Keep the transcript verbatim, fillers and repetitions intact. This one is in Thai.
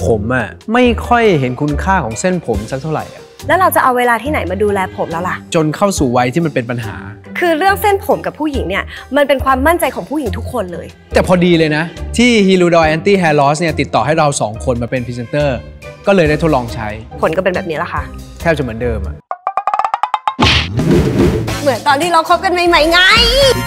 ผมอ่ะไม่ค่อยเห็นคุณค่าของเส้นผมสักเท่าไหร่อ่ะแล้วเราจะเอาเวลาที่ไหนมาดูแลผมแล้วล่ะจนเข้าสู่วัยที่มันเป็นปัญหาคือเรื่องเส้นผมกับผู้หญิงเนี่ยมันเป็นความมั่นใจของผู้หญิงทุกคนเลยแต่พอดีเลยนะที่ฮิลูดอยแอนตี้แฮร์ลอสเนี่ยติดต่อให้เราสองคนมาเป็นพรีเซนเตอร์ก็เลยได้ทดลองใช้ผลก็เป็นแบบนี้แหละค่ะแทบจะเหมือนเดิมอ่ะเหมือนตอนที่เราคบกันใหม่ๆไง